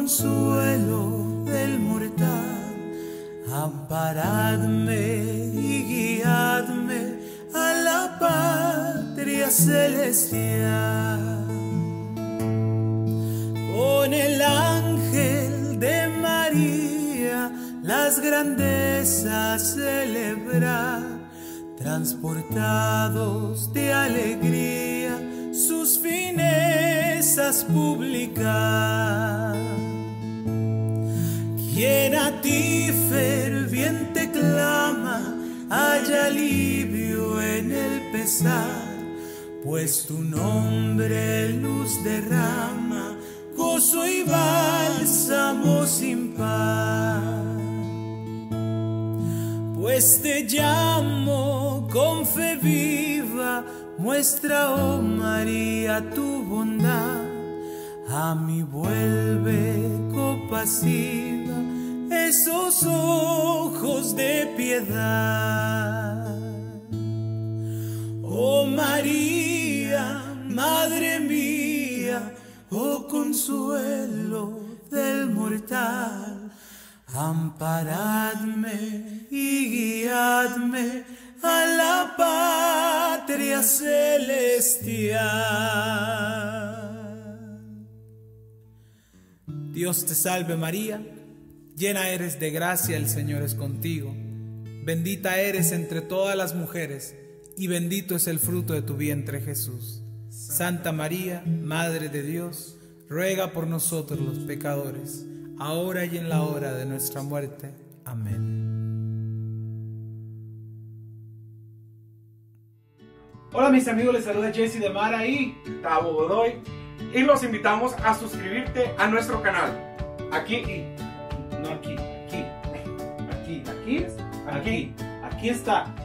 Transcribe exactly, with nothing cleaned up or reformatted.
consuelo del mortal, amparadme y guiadme a la patria celestial. Con el ángel de María las grandezas celebrar, transportados de alegría sus finezas publicar. Quien a ti ferviente clama, haya alivio en el pesar, pues tu nombre luz derrama, gozo y bálsamo sin par. Pues te llamo con fe viva, muestra, oh María, tu bondad. A mí vuelve compasiva esos ojos de piedad. Oh María, Madre mía, oh consuelo del mortal, amparadme y guiadme a la patria celestial. Dios te salve María, llena eres de gracia, el Señor es contigo. Bendita eres entre todas las mujeres, y bendito es el fruto de tu vientre Jesús. Santa María, Madre de Dios, ruega por nosotros los pecadores, ahora y en la hora de nuestra muerte. Amén. Hola mis amigos, les saluda Jesse de Mara y Tabo Godoy, y los invitamos a suscribirte a nuestro canal. Aquí y no aquí, aquí, aquí, aquí, aquí, aquí está.